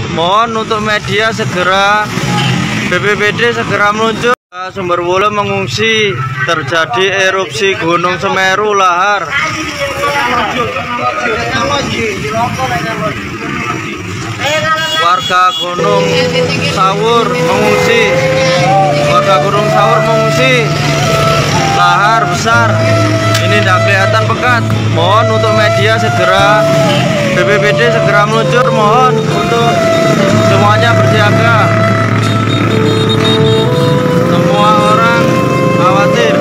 Mohon untuk media segera, BPBD segera meluncur. Sumberwulu mengungsi terjadi erupsi Gunung Semeru lahar. Warga Gunung Sawur mengungsi. Warga Gunung Sawur mengungsi lahar besar. Ini tidak kelihatan pekat. Mohon untuk media segera, BPBD segera meluncur. Mohon untuk semuanya bersiaga. Semua orang khawatir.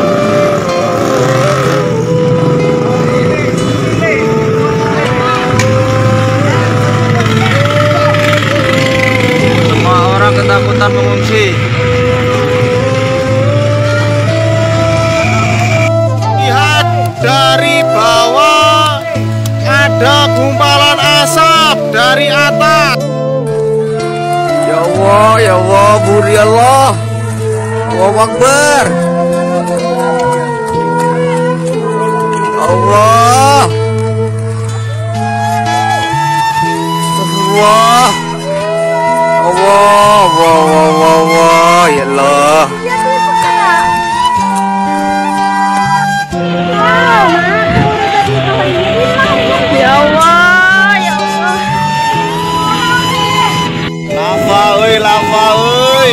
Semua orang ketakutan mengungsi. Lihat dari bawah ada gumpalan asap dari atas. Ya Allah, Buri Allah. Allahu Akbar. Allah. Allah. Allah. Ya Allah. Ya Allah, ya Allah. Lava euy.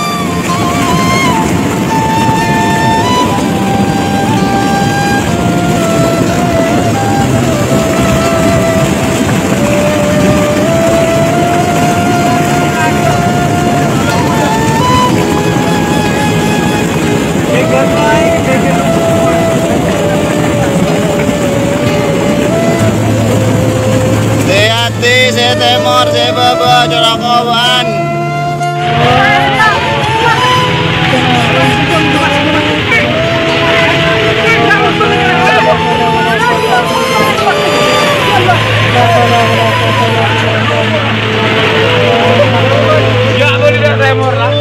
Hati-hati, saya temor, saya baba, corak kawan. Ya boleh dah temor lah.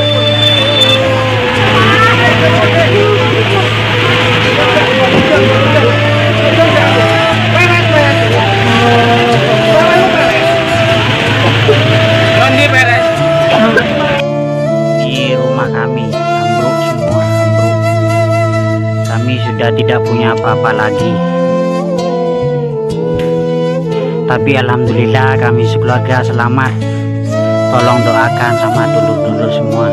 Ini rumah kami ambruk semua, ambruk. Kami sudah tidak punya apa-apa lagi. Tapi alhamdulillah kami sekeluarga selamat. Tolong doakan sama dulur-dulur semua.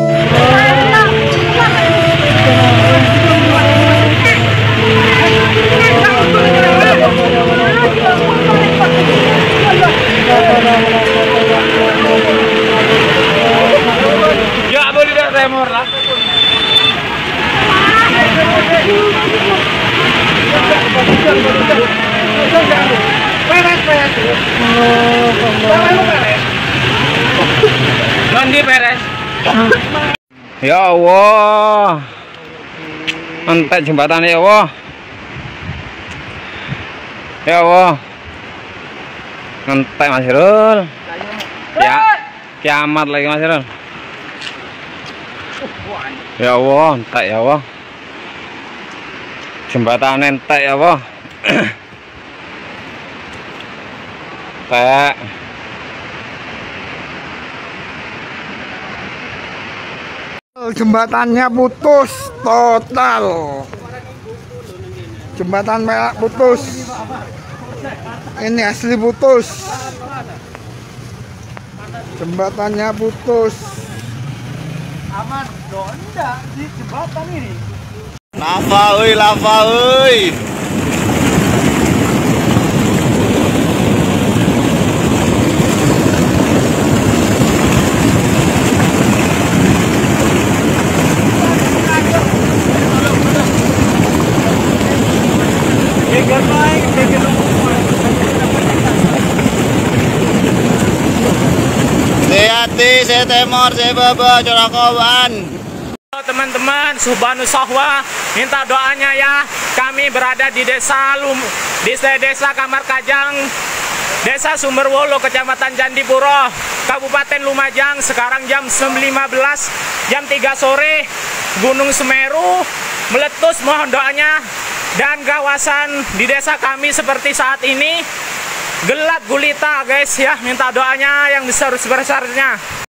Ya boleh dah temor lah. Mandi beres. Ya Allah. Entek jembatan ya Allah. Ya Allah. Entek Mas Irul. Ya. Kiamat lagi Mas Irul. Ya Allah, entek ya Allah. Jembatan entek ya Allah. Entek. Jembatannya putus total. Jembatan merah putus. Ini asli putus. Jembatannya putus. Aman dong enggak di jembatan ini. Lava euy. Hati-hati, saya temor, saya baba, corak kawan. Teman-teman, Subhanu Sahwa, minta doanya ya. Kami berada di desa Kamar Kajang, Desa Sumberwulu, Kecamatan Candipuro, Kabupaten Lumajang. Sekarang jam 9.15, jam 3 sore, Gunung Semeru meletus. Mohon doanya. Dan kawasan di desa kami seperti saat ini gelap gulita guys ya. Minta doanya yang besar-besarnya.